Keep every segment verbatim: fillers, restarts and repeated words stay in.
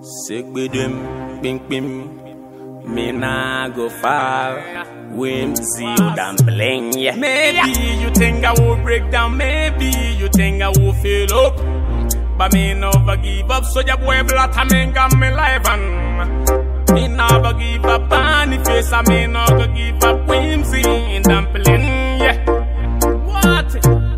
Sick with him, bing bing. Me nah go far. Whimsy, dumpling, yeah. Maybe you think I will break down, maybe you think I will fail up. But me never give up, so your boy blood me got me life and me never give up on the face, I me never give up. Whimsy, dumpling, yeah. What?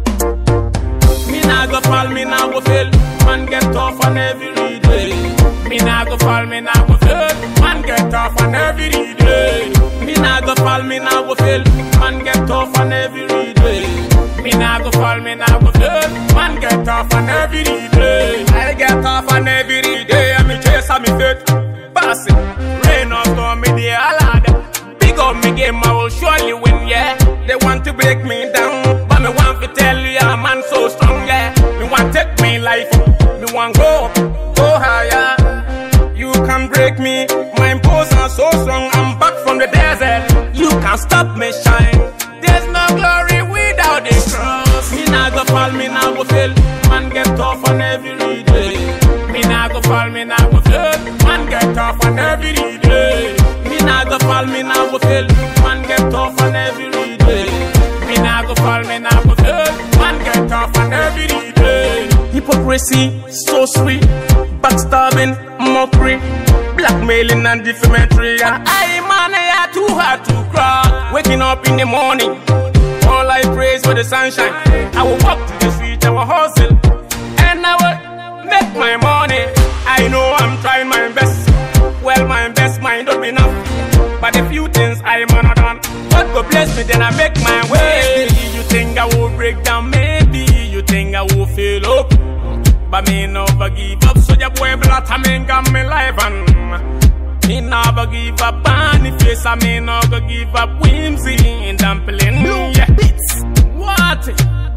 Me nah go fall, me nah go fail. Man get tough on every day. Me nah go fall, me nah go fail. Man get tough on every day. Me nah go fall, me nah go fail. Man get tough on every day. Me nah go fall, me nah go fail. Man get tough on every day. I get tough on every day. And me chase on me faith. Pass it, rain or storm, me there a lad. Big up me game, I will surely win, yeah. They want to break me down, but me want to tell you, yeah, man so strong, yeah. Me want take me life, me want go, go higher. You can break me, my pose are so strong. I'm back from the desert. You can't stop me shine. There's no glory without the cross. Me nah go fall, me nah go fail. Man get tough on every day. Me nah go fall, me nah go fail. Man get tough on every day. Me nah go fall, me nah go fail. Man get tough on every day. Me nah go fall, me nah go fail. Man get tough on every day. Hypocrisy, so sweet. Backstabbing, mockery, blackmailing and defamatory. And I man, I are too hard to cry. Waking up in the morning, all I praise for the sunshine. I will walk to the street, I will hustle, and I will make my money. I know I'm trying my best. Well, my best might not be enough, but a few things I'm on done. God go bless me, then I make my way. Maybe you think I will break down, maybe you think I will fail up. But me never give up, so your boy blood me got me life and me never give up on the face, I me never give up. Whimsy in dumpling, yeah. What?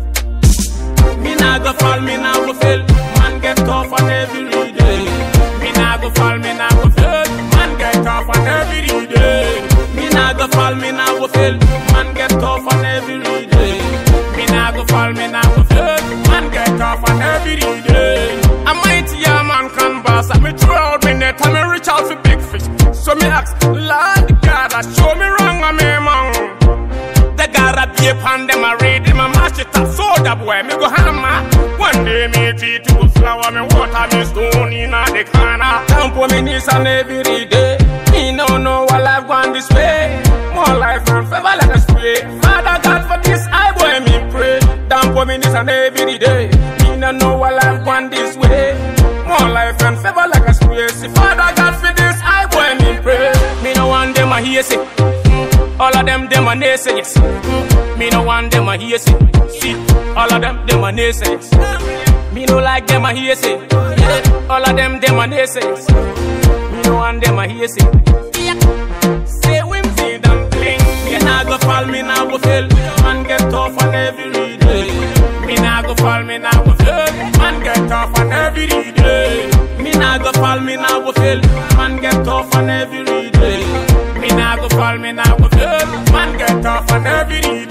Me nah go fall, me nah go fail. Man get tough on every day. Me nah go fall, me nah go fail. Man get tough on every day. Me nah go fall, me nah go fail. Man get tough on every day. Me nah go fall, me nah go fail. Man get tough on every day. A mighty yeah, man can boss. I me throw out me net and me reach out for big fish. So me ask, Lord God, I show me wrong, I me man. They gotta be upon them, I read them, I mash it up. So that boy, me go hammer. One day me treat you with flour, me water, me stone in the corner. Down for me knees and every day. Me no know what life gone this way. More life and favor like a spray. Father God, for this I boy me pray. Down for me knees and every day. Me no know what life gone this way. More life and favor like a spray. See Father God, for this I boy me pray. Me no want them a hear say. Mm. All of them them a naysayers. Mm. Me no want them a hear say. See, all of them them a naysayers. Me no like them a hear say. Yeah. All of them them a naysayers. Me no want them a hear say. Yeah. Say whimsy dumpling. Me nah go fall, me nah go fail. Man get tough on every day. Me nah go fall, me nah go fail. Man get tough on every day. Me nah go fall, me nah go fail. Man get tough on every day. Me nah go fall, me nah go fail. Man get tough on every day.